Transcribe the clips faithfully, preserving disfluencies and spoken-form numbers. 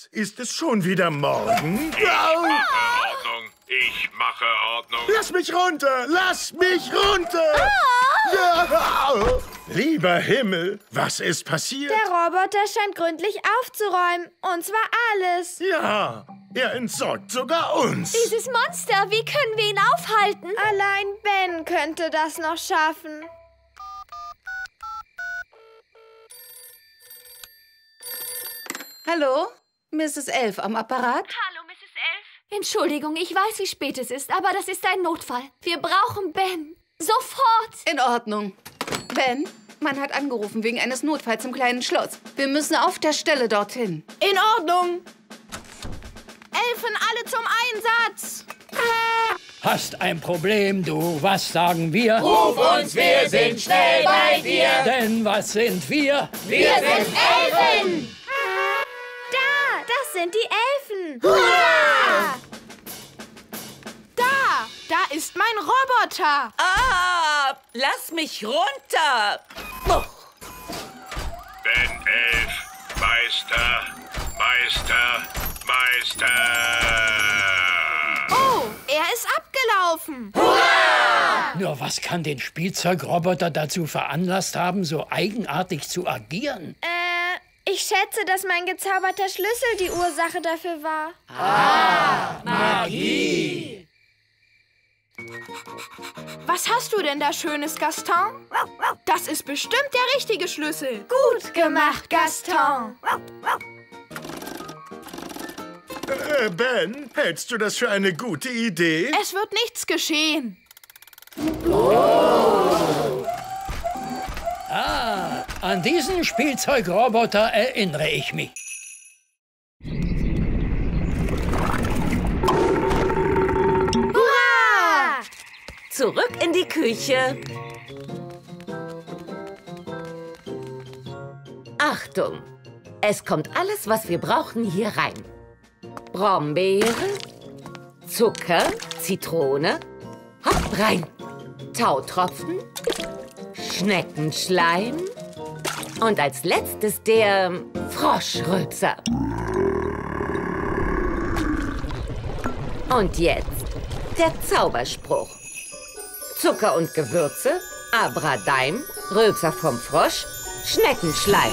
Ist es schon wieder morgen? Ich mache Ordnung. Ich mache Ordnung. Lass mich runter! Lass mich runter! Ja. Lieber Himmel, was ist passiert? Der Roboter scheint gründlich aufzuräumen. Und zwar alles. Ja, er entsorgt sogar uns. Dieses Monster, wie können wir ihn aufhalten? Allein Ben könnte das noch schaffen. Hallo? Misses Elf am Apparat? Hallo, Misses Elf. Entschuldigung, ich weiß, wie spät es ist, aber das ist ein Notfall. Wir brauchen Ben. Sofort! In Ordnung. Ben, man hat angerufen wegen eines Notfalls im kleinen Schloss. Wir müssen auf der Stelle dorthin. In Ordnung. Elfen, alle zum Einsatz. Hast ein Problem, du. Was sagen wir? Ruf uns, wir sind schnell bei dir. Denn was sind wir? Wir sind Elfen. Da, das sind die Elfen. Hurra! Da, da ist mein Roboter. Ah, lass mich runter. Oh. Ben Elf, Meister, Meister, Meister. Oh, er ist abgelaufen. Hurra! Nur was kann den Spielzeugroboter dazu veranlasst haben, so eigenartig zu agieren? Äh, ich schätze, dass mein gezauberter Schlüssel die Ursache dafür war. Ah, Magie. Was hast du denn da Schönes, Gaston? Das ist bestimmt der richtige Schlüssel. Gut gemacht, Gaston. Äh, Ben, hältst du das für eine gute Idee? Es wird nichts geschehen. Oh. Ah, an diesen Spielzeugroboter erinnere ich mich. Hurra! Zurück in die Küche. Achtung! Es kommt alles, was wir brauchen, hier rein. Brombeere, Zucker, Zitrone, hopp rein. Tautropfen, Schneckenschleim und als letztes der Froschrülpser. Und jetzt der Zauberspruch. Zucker und Gewürze, Abradeim, Rülpser vom Frosch, Schneckenschleim.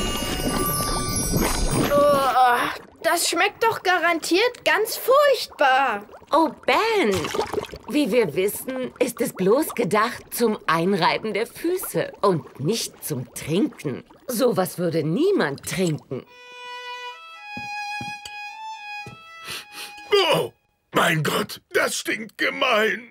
Oh, das schmeckt doch garantiert ganz furchtbar. Oh, Ben, wie wir wissen, ist es bloß gedacht zum Einreiben der Füße und nicht zum Trinken. Sowas würde niemand trinken. Oh, mein Gott, das stinkt gemein.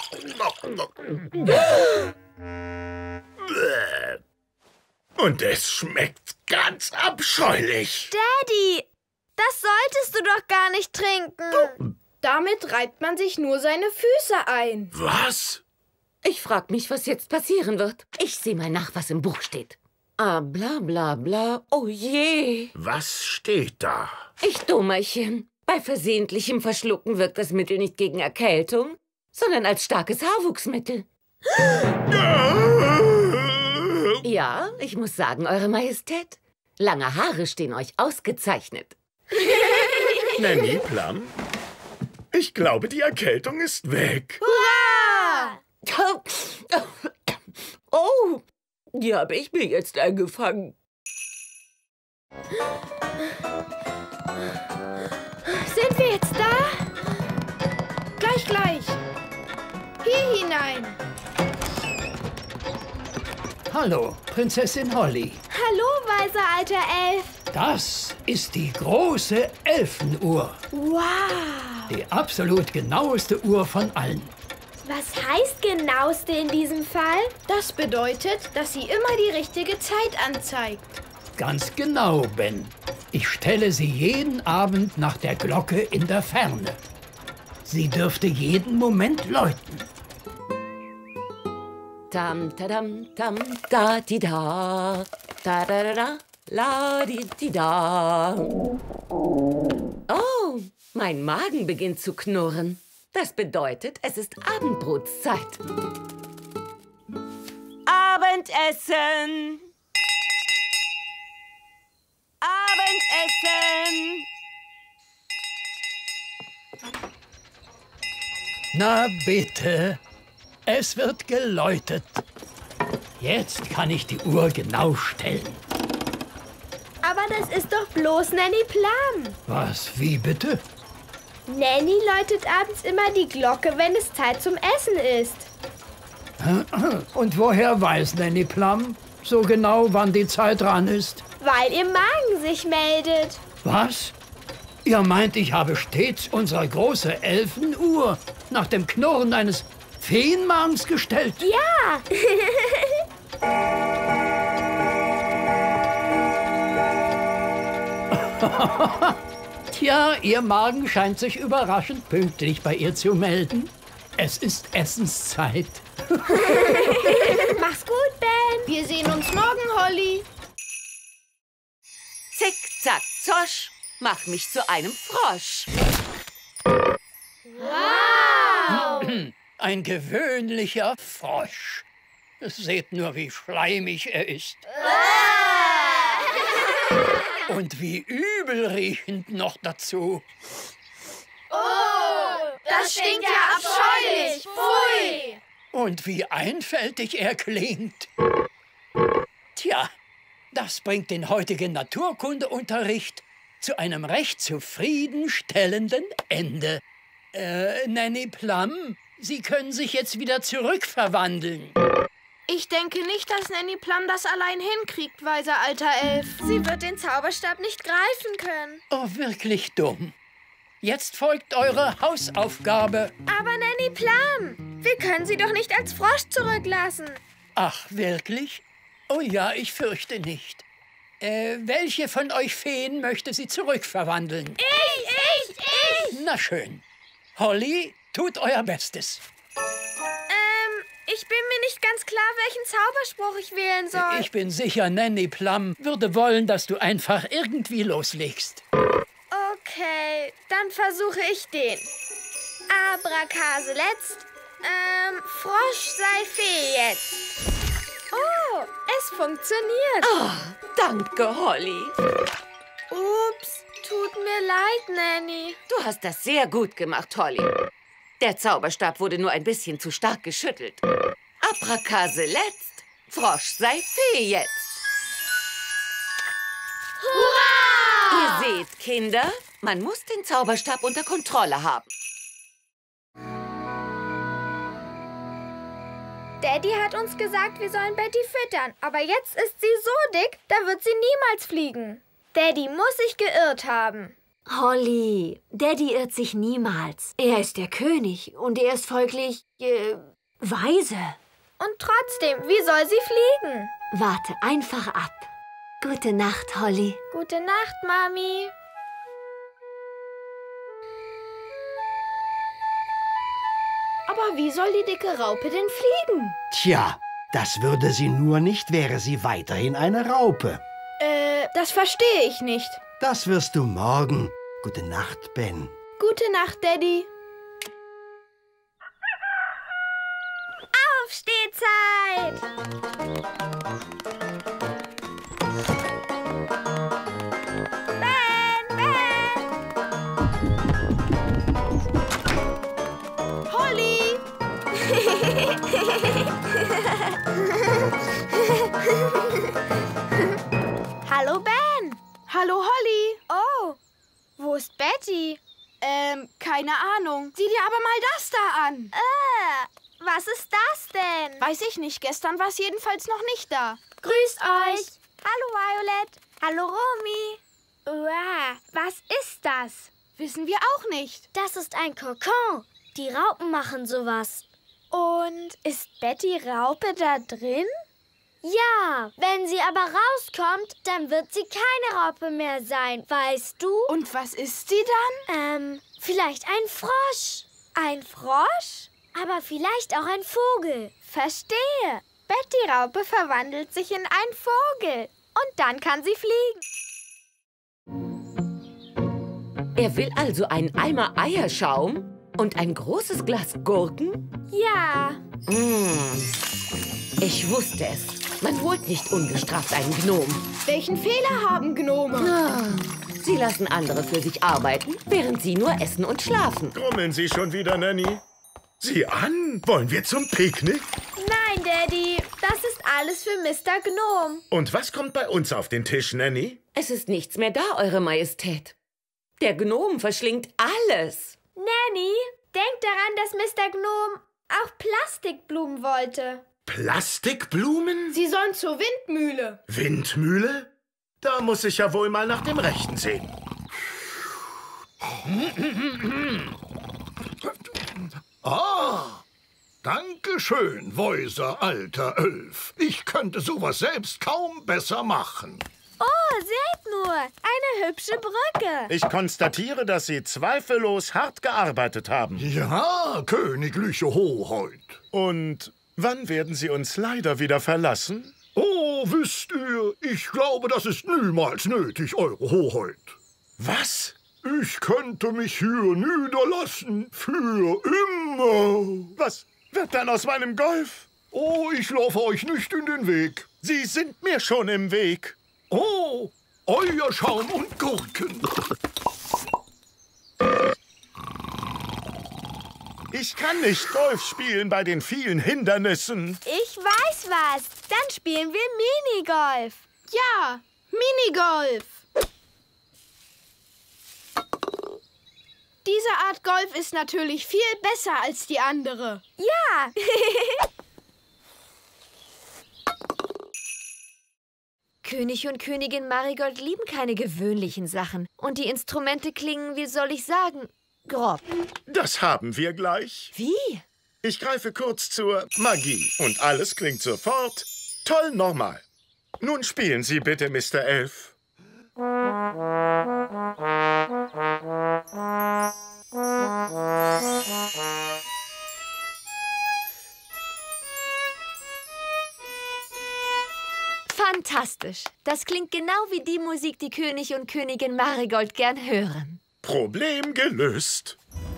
Und es schmeckt ganz abscheulich. Daddy, das solltest du doch gar nicht trinken. Damit reibt man sich nur seine Füße ein. Was? Ich frag mich, was jetzt passieren wird. Ich sehe mal nach, was im Buch steht. Ah, bla bla bla. Oh je. Was steht da? Ich Dummerchen. Bei versehentlichem Verschlucken wirkt das Mittel nicht gegen Erkältung, sondern als starkes Haarwuchsmittel. Ja, ich muss sagen, Eure Majestät, lange Haare stehen euch ausgezeichnet. Nanny Plum, ich glaube, die Erkältung ist weg. Hurra! Oh, die habe ich mir jetzt eingefangen. Sind wir jetzt da? Gleich, gleich. Hier hinein. Hallo, Prinzessin Holly. Hallo, weiser alter Elf. Das ist die große Elfenuhr. Wow. Die absolut genaueste Uhr von allen. Was heißt genaueste in diesem Fall? Das bedeutet, dass sie immer die richtige Zeit anzeigt. Ganz genau, Ben. Ich stelle sie jeden Abend nach der Glocke in der Ferne. Sie dürfte jeden Moment läuten. Tam, tadam, tam, da, di, da. Da, da, da, da, la, di, di, da. Oh, mein Magen beginnt zu knurren. Das bedeutet, es ist Abendbrotszeit. Abendessen! Abendessen! Na bitte, es wird geläutet. Jetzt kann ich die Uhr genau stellen. Aber das ist doch bloß Nanny Plum. Was, wie bitte? Nanny läutet abends immer die Glocke, wenn es Zeit zum Essen ist. Und woher weiß Nanny Plum so genau, wann die Zeit dran ist? Weil ihr Magen sich meldet. Was? Ihr meint, ich habe stets unsere große Elfenuhr nach dem Knurren eines Feenmagens gestellt? Ja! Tja, Ihr Magen scheint sich überraschend pünktlich bei ihr zu melden. Es ist Essenszeit. Mach's gut, Ben. Wir sehen uns morgen, Holly. Zick, zack, zosch, mach mich zu einem Frosch. Wow! Ein gewöhnlicher Frosch. Seht nur, wie schleimig er ist. Und wie übelriechend noch dazu. Oh, das stinkt ja abscheulich. Pfui! Und wie einfältig er klingt. Tja, das bringt den heutigen Naturkundeunterricht zu einem recht zufriedenstellenden Ende. Äh, Nanny Plum, Sie können sich jetzt wieder zurückverwandeln. Ich denke nicht, dass Nanny Plum das allein hinkriegt, weiser alter Elf. Sie wird den Zauberstab nicht greifen können. Oh, wirklich dumm. Jetzt folgt eure Hausaufgabe. Aber Nanny Plum, wir können sie doch nicht als Frosch zurücklassen. Ach, wirklich? Oh ja, ich fürchte nicht. Äh, welche von euch Feen möchte sie zurückverwandeln? Ich, ich, ich! Na schön. Holly, tut euer Bestes. Ähm, ich bin mir nicht ganz klar, welchen Zauberspruch ich wählen soll. Ich bin sicher, Nanny Plum würde wollen, dass du einfach irgendwie loslegst. Okay, dann versuche ich den. Abrakase letzt. Ähm, Frosch sei Fee jetzt. Oh, es funktioniert. Oh, danke, Holly. Ups, tut mir leid, Nanny. Du hast das sehr gut gemacht, Holly. Der Zauberstab wurde nur ein bisschen zu stark geschüttelt. Abrakase letzt, Frosch sei Fee jetzt. Hurra! Ihr seht, Kinder, man muss den Zauberstab unter Kontrolle haben. Daddy hat uns gesagt, wir sollen Betty füttern. Aber jetzt ist sie so dick, da wird sie niemals fliegen. Daddy muss sich geirrt haben. Holly, Daddy irrt sich niemals. Er ist der König und er ist folglich, äh, weise. Und trotzdem, wie soll sie fliegen? Warte einfach ab. Gute Nacht, Holly. Gute Nacht, Mami. Aber wie soll die dicke Raupe denn fliegen? Tja, das würde sie nur nicht, wäre sie weiterhin eine Raupe. Äh, das verstehe ich nicht. Das wirst du morgen. Gute Nacht, Ben. Gute Nacht, Daddy. Aufstehzeit! Ben, Ben! Holly! Hallo, Ben! Hallo, Holly! Oh, wo ist Betty? Ähm, keine Ahnung. Sieh dir aber mal das da an. Äh, was ist das denn? Weiß ich nicht. Gestern war es jedenfalls noch nicht da. Grüßt euch. Hallo, Violet. Hallo, Romy. Uah, was ist das? Wissen wir auch nicht. Das ist ein Kokon. Die Raupen machen sowas. Und ist Betty Raupe da drin? Ja, wenn sie aber rauskommt, dann wird sie keine Raupe mehr sein, weißt du? Und was ist sie dann? Ähm, vielleicht ein Frosch. Ein Frosch? Aber vielleicht auch ein Vogel. Verstehe. Betty Raupe verwandelt sich in einen Vogel. Und dann kann sie fliegen. Er will also einen Eimer Eierschaum und ein großes Glas Gurken? Ja. Mmh. Ich wusste es. Man holt nicht ungestraft einen Gnom. Welchen Fehler haben Gnome? Ah, sie lassen andere für sich arbeiten, während sie nur essen und schlafen. Grummeln Sie schon wieder, Nanny? Sieh an, wollen wir zum Picknick? Nein, Daddy, das ist alles für Mister Gnome. Und was kommt bei uns auf den Tisch, Nanny? Es ist nichts mehr da, Eure Majestät. Der Gnom verschlingt alles. Nanny, denk daran, dass Mister Gnome auch Plastikblumen wollte. Plastikblumen? Sie sollen zur Windmühle. Windmühle? Da muss ich ja wohl mal nach dem Rechten sehen. Ah, danke schön, weiser alter Elf. Ich könnte sowas selbst kaum besser machen. Oh, seht nur, eine hübsche Brücke. Ich konstatiere, dass Sie zweifellos hart gearbeitet haben. Ja, königliche Hoheit. Und wann werden Sie uns leider wieder verlassen? Oh, wisst ihr, ich glaube, das ist niemals nötig, Eure Hoheit. Was? Ich könnte mich hier niederlassen, für immer. Was wird dann aus meinem Golf? Oh, ich laufe euch nicht in den Weg. Sie sind mir schon im Weg. Oh, euer Schaum und Gurken. Ich kann nicht Golf spielen bei den vielen Hindernissen. Ich weiß was. Dann spielen wir Minigolf. Ja, Minigolf. Diese Art Golf ist natürlich viel besser als die andere. Ja. König und Königin Marigold lieben keine gewöhnlichen Sachen. Und die Instrumente klingen, wie soll ich sagen, grob. Das haben wir gleich. Wie? Ich greife kurz zur Magie. Und alles klingt sofort toll normal. Nun spielen Sie bitte, Mister Elf. Fantastisch. Das klingt genau wie die Musik, die König und Königin Marigold gern hören. Problem gelöst.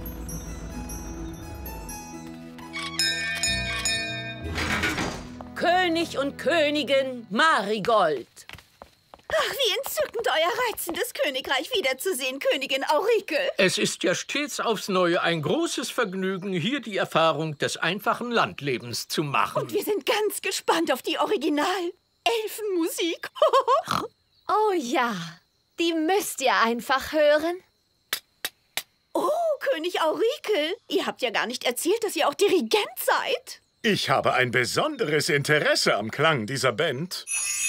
König und Königin Marigold. Ach, wie entzückend, euer reizendes Königreich wiederzusehen, Königin Aurikel. Es ist ja stets aufs Neue ein großes Vergnügen, hier die Erfahrung des einfachen Landlebens zu machen. Und wir sind ganz gespannt auf die Original-Elfenmusik. Oh ja, die müsst ihr einfach hören. Oh, König Aurikel, ihr habt ja gar nicht erzählt, dass ihr auch Dirigent seid. Ich habe ein besonderes Interesse am Klang dieser Band.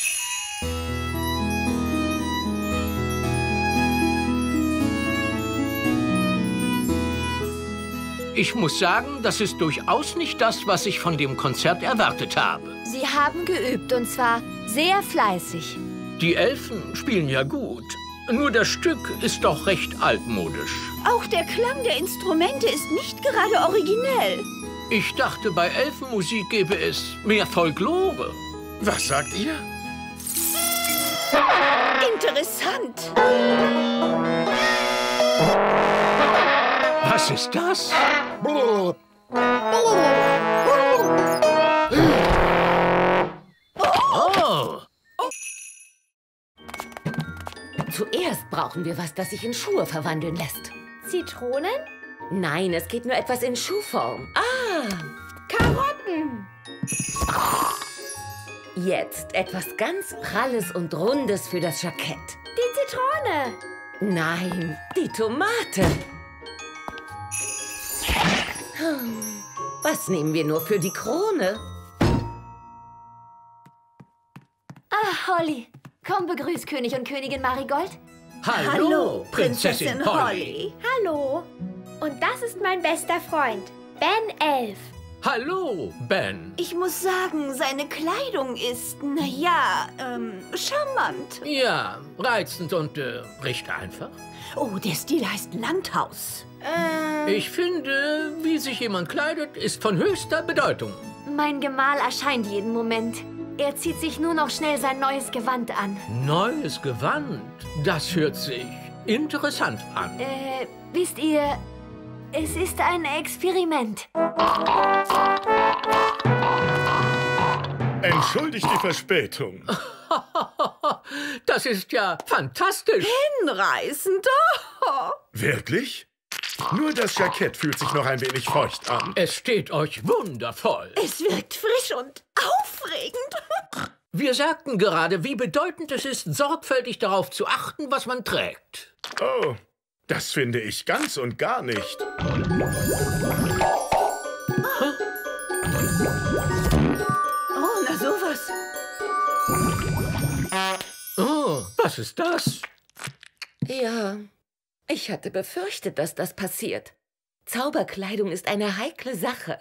Ich muss sagen, das ist durchaus nicht das, was ich von dem Konzert erwartet habe. Sie haben geübt, und zwar sehr fleißig. Die Elfen spielen ja gut. Nur das Stück ist doch recht altmodisch. Auch der Klang der Instrumente ist nicht gerade originell. Ich dachte, bei Elfenmusik gäbe es mehr Folklore. Was sagt ihr? Interessant. Was ist das? Oh. Zuerst brauchen wir was, das sich in Schuhe verwandeln lässt. Zitronen? Nein, es geht nur etwas in Schuhform. Ah! Karotten! Jetzt etwas ganz Pralles und Rundes für das Jackett. Die Zitrone! Nein, die Tomate. Was nehmen wir nur für die Krone? Ah, Holly, komm, begrüß König und Königin Marigold. Hallo, Hallo Prinzessin, Prinzessin Holly. Holly. Hallo. Und das ist mein bester Freund, Ben Elf. Hallo, Ben. Ich muss sagen, seine Kleidung ist, naja, ähm, charmant. Ja, reizend und äh, recht einfach. Oh, der Stil heißt Landhaus. Ähm, Ich finde, wie sich jemand kleidet, ist von höchster Bedeutung. Mein Gemahl erscheint jeden Moment. Er zieht sich nur noch schnell sein neues Gewand an. Neues Gewand, das hört sich interessant an. Äh, wisst ihr, es ist ein Experiment. Entschuldigt die Verspätung. Das ist ja fantastisch. Hinreißend. Oh. Wirklich? Nur das Jackett fühlt sich noch ein wenig feucht an. Es steht euch wundervoll. Es wirkt frisch und aufregend. Wir sagten gerade, wie bedeutend es ist, sorgfältig darauf zu achten, was man trägt. Oh, das finde ich ganz und gar nicht. Oh, na sowas. Oh, was ist das? Ja, ich hatte befürchtet, dass das passiert. Zauberkleidung ist eine heikle Sache.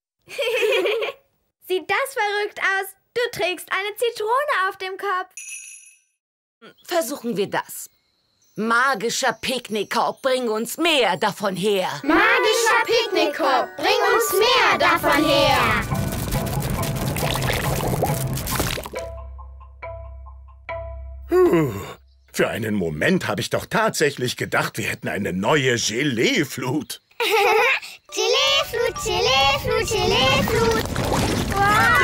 Sieht das verrückt aus? Du trägst eine Zitrone auf dem Kopf. Versuchen wir das. Magischer Picknickkorb, bring uns mehr davon her. Magischer Picknickkorb, bring uns mehr davon her. Puh. Für einen Moment habe ich doch tatsächlich gedacht, wir hätten eine neue Gelee-Flut. Gelee-Flut, Gelee-Flut, Gelee-Flut. Wow.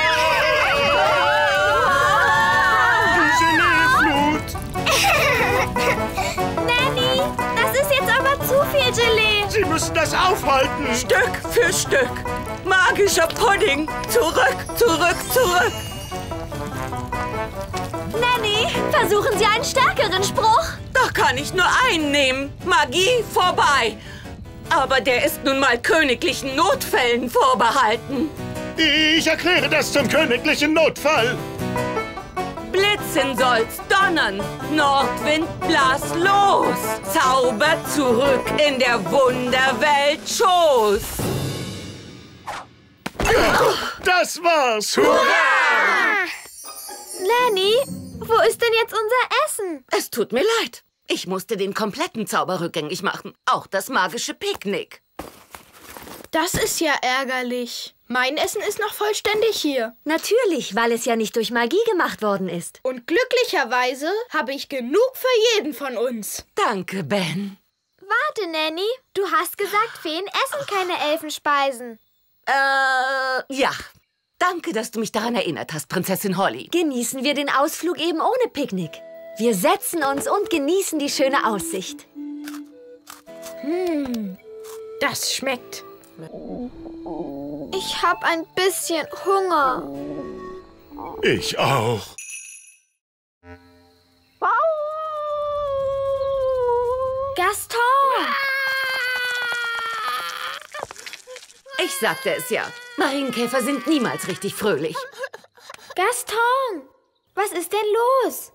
Nanny, das ist jetzt aber zu viel Gelee. Sie müssen das aufhalten. Stück für Stück. Magischer Pudding. Zurück, zurück, zurück. Nanny, versuchen Sie einen stärkeren Spruch. Da kann ich nur einen nehmen. Magie vorbei. Aber der ist nun mal königlichen Notfällen vorbehalten. Ich erkläre das zum königlichen Notfall. Blitzen soll's donnern, Nordwind blass los, Zauber zurück in der Wunderwelt Schoß. Das war's! Hurra! Nanny, wo ist denn jetzt unser Essen? Es tut mir leid. Ich musste den kompletten Zauber rückgängig machen. Auch das magische Picknick. Das ist ja ärgerlich. Mein Essen ist noch vollständig hier. Natürlich, weil es ja nicht durch Magie gemacht worden ist. Und glücklicherweise habe ich genug für jeden von uns. Danke, Ben. Warte, Nanny. Du hast gesagt, Feen essen keine Elfenspeisen. Äh, ja. Danke, dass du mich daran erinnert hast, Prinzessin Holly. Genießen wir den Ausflug eben ohne Picknick. Wir setzen uns und genießen die schöne Aussicht. Hm, das schmeckt. Ich habe ein bisschen Hunger. Ich auch. Gaston! Ich sagte es ja. Marienkäfer sind niemals richtig fröhlich. Gaston! Was ist denn los?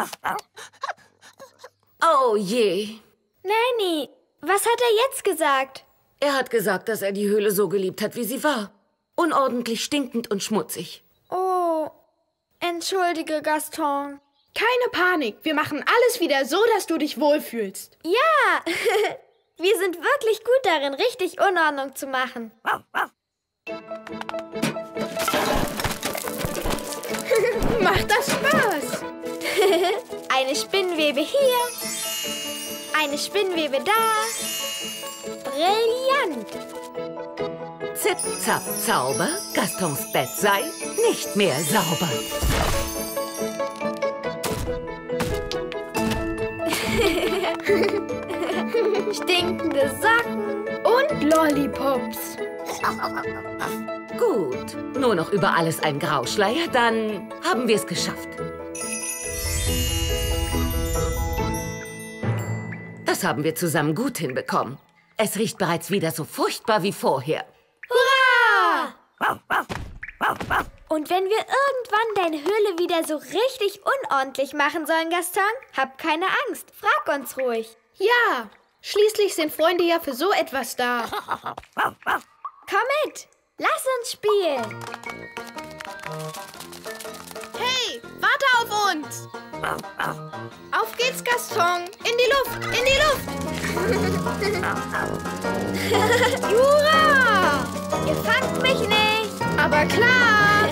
Oh je. Nanny, was hat er jetzt gesagt? Er hat gesagt, dass er die Höhle so geliebt hat, wie sie war. Unordentlich, stinkend und schmutzig. Oh, entschuldige, Gaston. Keine Panik, wir machen alles wieder so, dass du dich wohlfühlst. Ja, wir sind wirklich gut darin, richtig Unordnung zu machen. Macht das Spaß? Eine Spinnwebe hier, eine Spinnwebe da. Brillant! Zip, zap, Zauber, Gastons Bett sei nicht mehr sauber. Stinkende Socken und Lollipops. Gut, nur noch über alles ein Grauschleier, dann haben wir es geschafft. Das haben wir zusammen gut hinbekommen. Es riecht bereits wieder so furchtbar wie vorher. Hurra! Und wenn wir irgendwann deine Höhle wieder so richtig unordentlich machen sollen, Gaston, hab keine Angst. Frag uns ruhig. Ja, schließlich sind Freunde ja für so etwas da. Komm mit, lass uns spielen. Hey, warte auf uns. Auf geht's, Gaston. In die Luft, in die Luft. Jura! Ihr fangt mich nicht. Aber klar.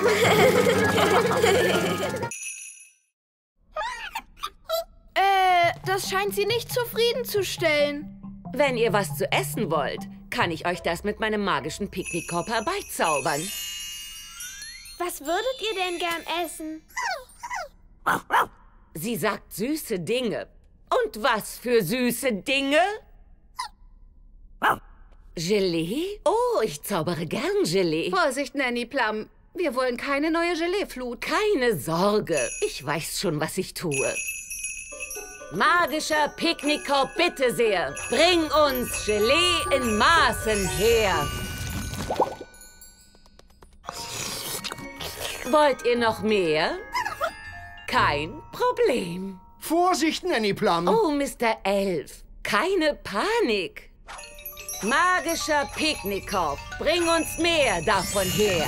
äh, das scheint Sie nicht zufriedenzustellen. Wenn ihr was zu essen wollt, kann ich euch das mit meinem magischen Picknickkorb herbeizaubern. Was würdet ihr denn gern essen? Sie sagt süße Dinge. Und was für süße Dinge? Gelee? Oh, ich zaubere gern Gelee. Vorsicht, Nanny Plum. Wir wollen keine neue Geleeflut. Keine Sorge. Ich weiß schon, was ich tue. Magischer Picknickkorb, bitte sehr. Bring uns Gelee in Maßen her. Wollt ihr noch mehr? Kein Problem. Vorsicht, Nanny Plum. Oh, Mister Elf, keine Panik. Magischer Picknickkorb, bring uns mehr davon her.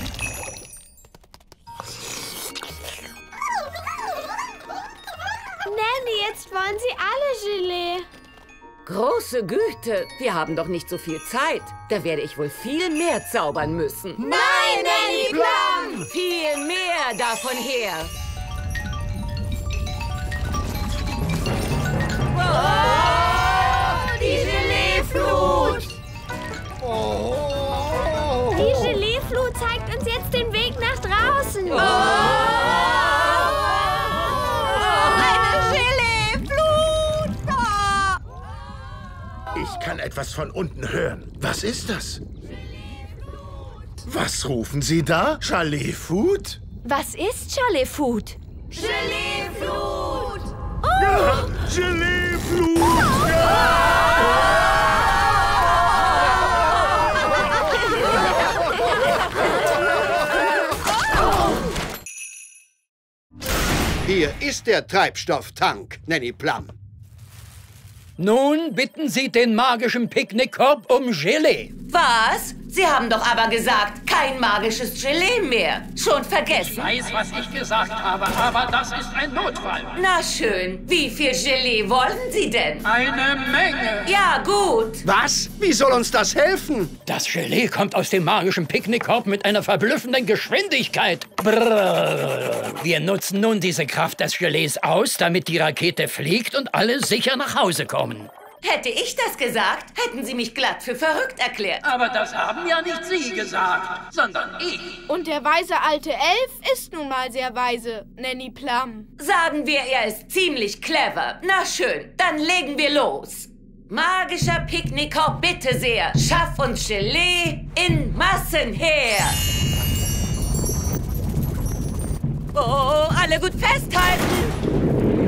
Nanny, jetzt wollen sie alle Gelee. Große Güte, wir haben doch nicht so viel Zeit. Da werde ich wohl viel mehr zaubern müssen. Nein, Nanny Plum! Viel mehr davon her. Oh, die Geleeflut! Oh. Die Geleeflut zeigt uns jetzt den Weg nach draußen. Oh. Eine Geleeflut! Oh. Ich kann etwas von unten hören. Was ist das? Was rufen Sie da? Geleeflut? Was ist Geleeflut? Geleeflut! Ja, Geleeflut! Ja! Hier ist der Treibstofftank, Nanny Plum. Nun bitten Sie den magischen Picknickkorb um Gelee. Was? Sie haben doch aber gesagt, kein magisches Gelee mehr. Schon vergessen. Ich weiß, was ich gesagt habe, aber das ist ein Notfall. Na schön. Wie viel Gelee wollen Sie denn? Eine Menge. Ja, gut. Was? Wie soll uns das helfen? Das Gelee kommt aus dem magischen Picknickkorb mit einer verblüffenden Geschwindigkeit. Brrr. Wir nutzen nun diese Kraft des Gelees aus, damit die Rakete fliegt und alle sicher nach Hause kommen. Hätte ich das gesagt, hätten Sie mich glatt für verrückt erklärt. Aber das haben ja nicht Sie gesagt, sondern ich. Und der weise alte Elf ist nun mal sehr weise, Nanny Plum. Sagen wir, er ist ziemlich clever. Na schön, dann legen wir los. Magischer Picknickkorb, bitte sehr. Schaff uns Gelee in Massen her. Oh, alle gut festhalten.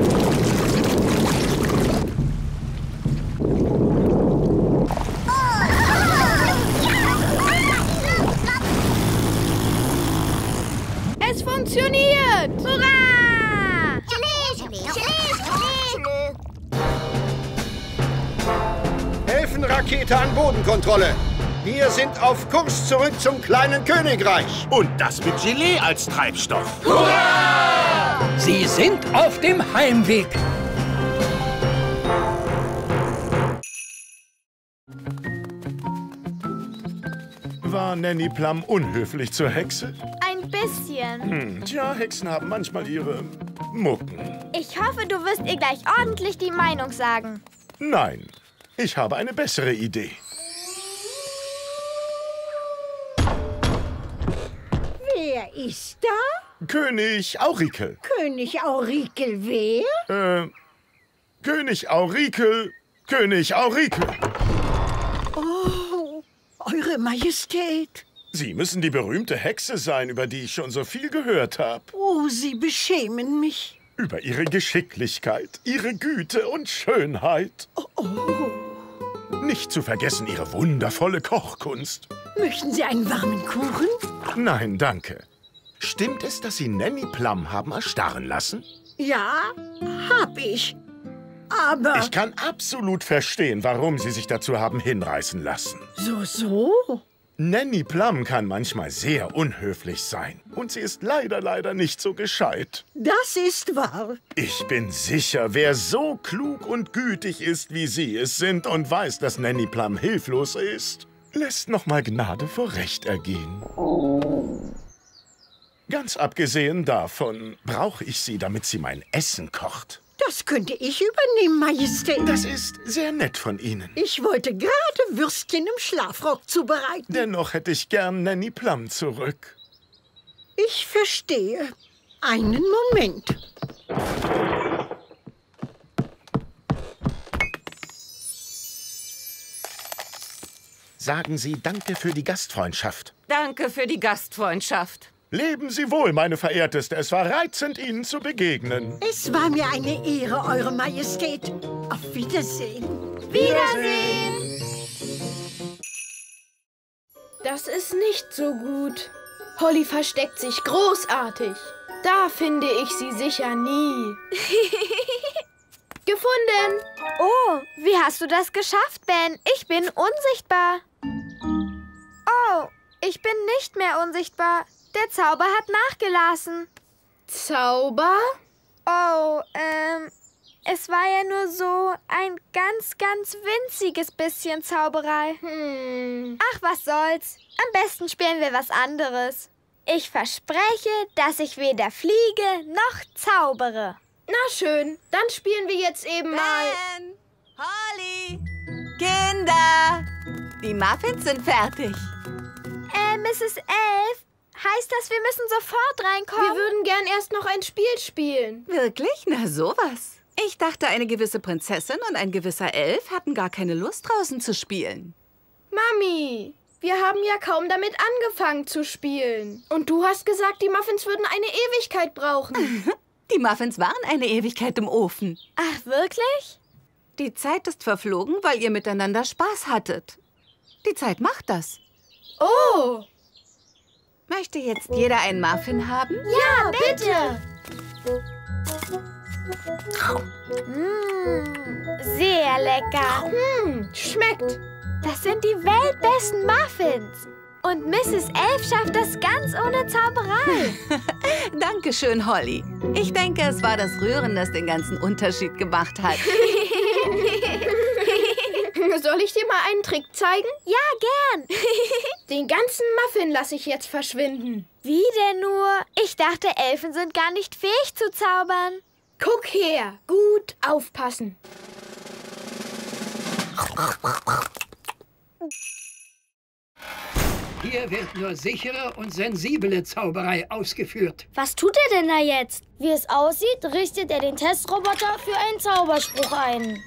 Es funktioniert! Hurra! Gelee, Gelee, Gelee, Gelee. Elfenrakete an Bodenkontrolle. Wir sind auf Kurs zurück zum kleinen Königreich. Und das mit Gelee als Treibstoff. Hurra! Sie sind auf dem Heimweg. War Nanny Plum unhöflich zur Hexe? Ein bisschen. Hm, tja, Hexen haben manchmal ihre Mucken. Ich hoffe, du wirst ihr gleich ordentlich die Meinung sagen. Nein, ich habe eine bessere Idee. Wer ist da? König Aurikel. König Aurikel wer? Äh, König Aurikel, König Aurikel. Oh, Eure Majestät. Sie müssen die berühmte Hexe sein, über die ich schon so viel gehört habe. Oh, Sie beschämen mich. Über Ihre Geschicklichkeit, Ihre Güte und Schönheit. Oh, oh. Nicht zu vergessen Ihre wundervolle Kochkunst. Möchten Sie einen warmen Kuchen? Nein, danke. Stimmt es, dass Sie Nanny Plum haben erstarren lassen? Ja, hab ich. Aber... Ich kann absolut verstehen, warum Sie sich dazu haben hinreißen lassen. So, so? Nanny Plum kann manchmal sehr unhöflich sein. Und sie ist leider, leider nicht so gescheit. Das ist wahr. Ich bin sicher, wer so klug und gütig ist, wie Sie es sind und weiß, dass Nanny Plum hilflos ist, lässt noch mal Gnade vor Recht ergehen. Ganz abgesehen davon brauche ich sie, damit sie mein Essen kocht. Das könnte ich übernehmen, Majestät. Das ist sehr nett von Ihnen. Ich wollte gerade Würstchen im Schlafrock zubereiten. Dennoch hätte ich gern Nanny Plum zurück. Ich verstehe. Einen Moment. Sagen Sie Danke für die Gastfreundschaft. Danke für die Gastfreundschaft. Leben Sie wohl, meine Verehrteste. Es war reizend, Ihnen zu begegnen. Es war mir eine Ehre, Eure Majestät. Auf Wiedersehen. Wiedersehen! Das ist nicht so gut. Holly versteckt sich großartig. Da finde ich sie sicher nie. Gefunden! Oh, wie hast du das geschafft, Ben? Ich bin unsichtbar. Oh, ich bin nicht mehr unsichtbar. Der Zauber hat nachgelassen. Zauber? Oh, ähm, es war ja nur so ein ganz, ganz winziges bisschen Zauberei. Hm. Ach, was soll's. Am besten spielen wir was anderes. Ich verspreche, dass ich weder fliege noch zaubere. Na schön, dann spielen wir jetzt eben Ben, mal... Holly! Kinder! Die Muffins sind fertig. Äh, Misses Elf, heißt das, wir müssen sofort reinkommen? Wir würden gern erst noch ein Spiel spielen. Wirklich? Na sowas. Ich dachte, eine gewisse Prinzessin und ein gewisser Elf hatten gar keine Lust, draußen zu spielen. Mami, wir haben ja kaum damit angefangen zu spielen. Und du hast gesagt, die Muffins würden eine Ewigkeit brauchen. Die Muffins waren eine Ewigkeit im Ofen. Ach, wirklich? Die Zeit ist verflogen, weil ihr miteinander Spaß hattet. Die Zeit macht das. Oh! Möchte jetzt jeder einen Muffin haben? Ja, bitte! Mmh, sehr lecker. Hm, schmeckt. Das sind die weltbesten Muffins. Und Misses Elf schafft das ganz ohne Zauberei. Dankeschön, Holly. Ich denke, es war das Rühren, das den ganzen Unterschied gemacht hat. Soll ich dir mal einen Trick zeigen? Ja, gern. Den ganzen Muffin lasse ich jetzt verschwinden. Wie denn nur? Ich dachte, Elfen sind gar nicht fähig zu zaubern. Guck her. Gut aufpassen. Hier wird nur sichere und sensible Zauberei ausgeführt. Was tut er denn da jetzt? Wie es aussieht, richtet er den Testroboter für einen Zauberspruch ein.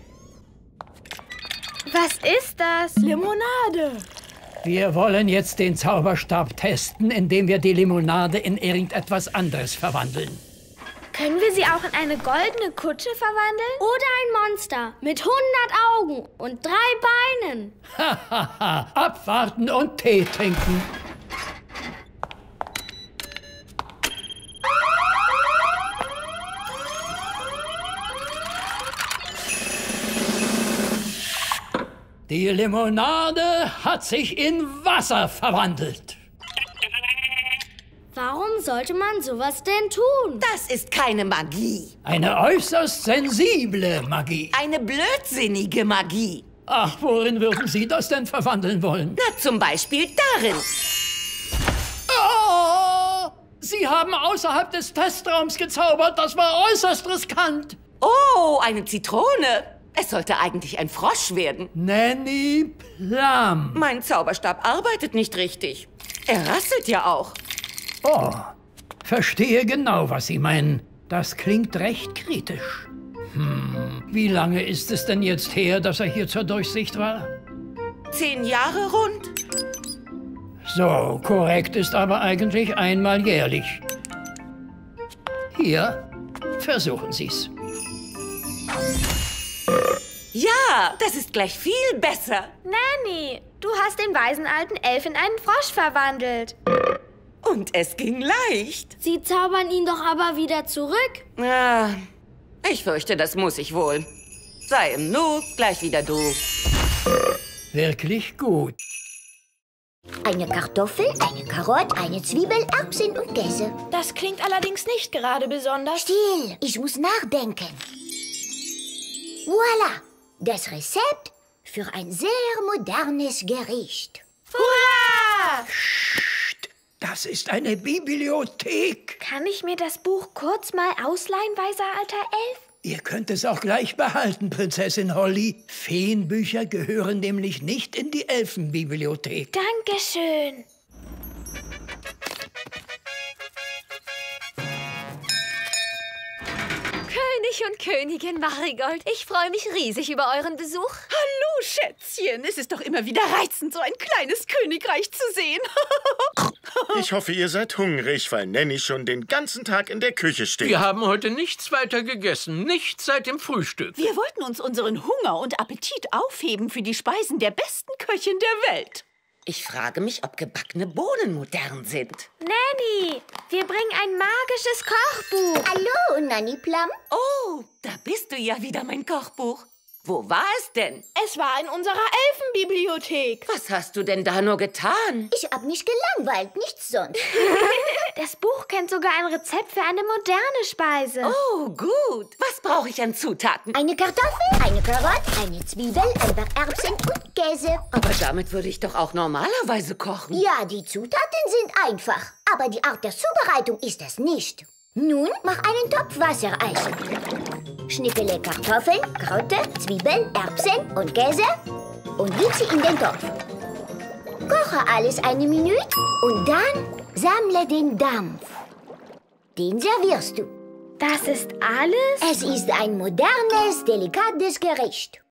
Was ist das? Limonade. Wir wollen jetzt den Zauberstab testen, indem wir die Limonade in irgendetwas anderes verwandeln. Können wir sie auch in eine goldene Kutsche verwandeln? Oder ein Monster mit hundert Augen und drei Beinen. Hahaha, abwarten und Tee trinken. Die Limonade hat sich in Wasser verwandelt. Warum sollte man sowas denn tun? Das ist keine Magie. Eine äußerst sensible Magie. Eine blödsinnige Magie. Ach, worin würden Sie das denn verwandeln wollen? Na, zum Beispiel darin. Oh! Sie haben außerhalb des Testraums gezaubert. Das war äußerst riskant. Oh, eine Zitrone. Es sollte eigentlich ein Frosch werden. Nanny Plum. Mein Zauberstab arbeitet nicht richtig. Er rasselt ja auch. Oh, verstehe genau, was Sie meinen. Das klingt recht kritisch. Hm, wie lange ist es denn jetzt her, dass er hier zur Durchsicht war? Zehn Jahre rund. So, korrekt ist aber eigentlich einmal jährlich. Hier, versuchen Sie's. Ja, das ist gleich viel besser. Nanny, du hast den weisen alten Elf in einen Frosch verwandelt. Und es ging leicht. Sie zaubern ihn doch aber wieder zurück. Ah, ich fürchte, das muss ich wohl. Sei im Nu, gleich wieder du. Wirklich gut. Eine Kartoffel, eine Karotte, eine Zwiebel, Erbsen und Käse. Das klingt allerdings nicht gerade besonders. Still, ich muss nachdenken. Voilà, das Rezept für ein sehr modernes Gericht. Hurra! Psst, das ist eine Bibliothek. Kann ich mir das Buch kurz mal ausleihen, weiser alter Elf? Ihr könnt es auch gleich behalten, Prinzessin Holly. Feenbücher gehören nämlich nicht in die Elfenbibliothek. Dankeschön. König und Königin Marigold. Ich freue mich riesig über euren Besuch. Hallo, Schätzchen. Es ist doch immer wieder reizend, so ein kleines Königreich zu sehen. Ich hoffe, ihr seid hungrig, weil Nanny schon den ganzen Tag in der Küche steht. Wir haben heute nichts weiter gegessen. Nichts seit dem Frühstück. Wir wollten uns unseren Hunger und Appetit aufheben für die Speisen der besten Köchin der Welt. Ich frage mich, ob gebackene Bohnen modern sind. Nanny, wir bringen ein magisches Kochbuch. Hallo, Nanny Plum. Oh, da bist du ja wieder, mein Kochbuch. Wo war es denn? Es war in unserer Elfenbibliothek. Was hast du denn da nur getan? Ich hab mich gelangweilt, nichts sonst. Das Buch kennt sogar ein Rezept für eine moderne Speise. Oh, gut. Was brauche ich an Zutaten? Eine Kartoffel, eine Karotte, eine Zwiebel, ein paar Erbsen und Käse. Aber damit würde ich doch auch normalerweise kochen. Ja, die Zutaten sind einfach. Aber die Art der Zubereitung ist es nicht. Nun mach einen Topf Wassereisen. Schnippele Kartoffeln, Karotte, Zwiebeln, Erbsen und Käse und gib sie in den Topf. Koche alles eine Minute und dann sammle den Dampf. Den servierst du. Das ist alles? Es ist ein modernes, delikates Gericht.